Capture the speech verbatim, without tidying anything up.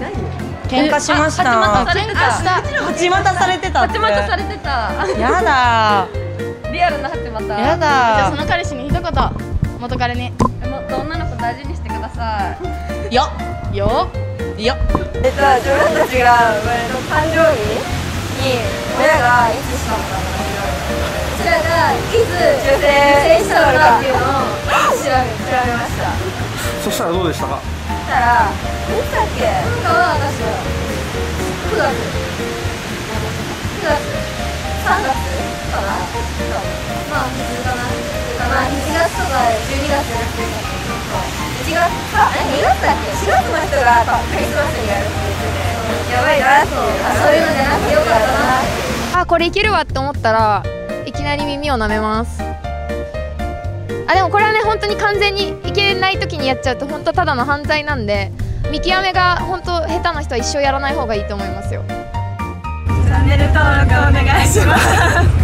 喧嘩しました。 八股されてた。 八股されてた。 やだ。 リアルな八股。 やだ。じゃあその彼氏に一言元彼に。 もっと女の子大事にしてください。 よよよ。 えっと自分たちが誕生日に親がいつしたのかな。こちらがいつ受精したのかっていうのを調べ調べました。 そしたらどうでしたか。 そしたらいつだっけ。なんかは私はくがつくがつさんがつかな。まあ普通かな。まあいちがつとかじゅうにがつじゃなくていちがつかえにがつだっけ。しがつの人がクリスマスにやるって言っててやばいなっていうそういうのじゃなくてよかったな。 あ、これいけるわって思ったらいきなり耳を舐めます。あ、でもこれはね本当に完全にいけない時にやっちゃうと本当ただの犯罪なんで、見極めが本当下手な人は一生やらない方がいいと思いますよ。 チャンネル登録お願いします。